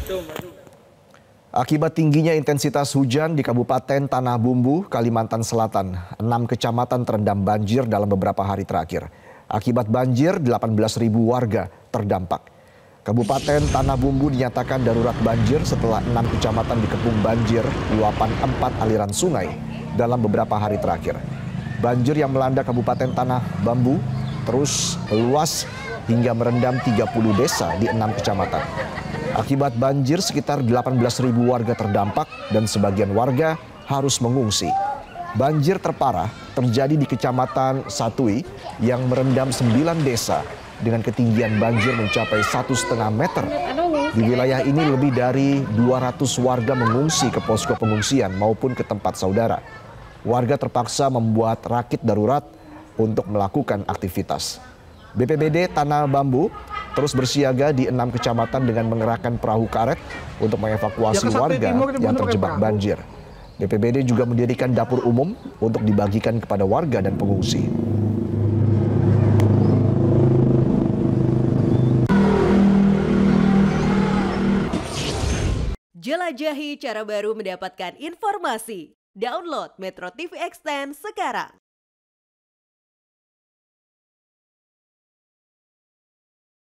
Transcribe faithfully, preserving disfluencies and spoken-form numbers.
Akibat tingginya intensitas hujan di Kabupaten Tanah Bumbu, Kalimantan Selatan, enam kecamatan terendam banjir dalam beberapa hari terakhir. Akibat banjir, delapan belas ribu warga terdampak. Kabupaten Tanah Bumbu dinyatakan darurat banjir setelah enam kecamatan dikepung banjir luapan empat aliran sungai dalam beberapa hari terakhir. Banjir yang melanda Kabupaten Tanah Bumbu terus meluas hingga merendam tiga puluh desa di enam kecamatan. Akibat banjir, sekitar delapan belas ribu warga terdampak dan sebagian warga harus mengungsi. Banjir terparah terjadi di Kecamatan Satui yang merendam sembilan desa dengan ketinggian banjir mencapai satu setengah meter. Di wilayah ini lebih dari dua ratus warga mengungsi ke posko pengungsian maupun ke tempat saudara. Warga terpaksa membuat rakit darurat untuk melakukan aktivitas. B P B D Tanah Bambu terus bersiaga di enam kecamatan dengan mengerahkan perahu karet untuk mengevakuasi warga yang terjebak banjir. B P B D juga mendirikan dapur umum untuk dibagikan kepada warga dan pengungsi. Jelajahi cara baru mendapatkan informasi. Download Metro T V Extend sekarang.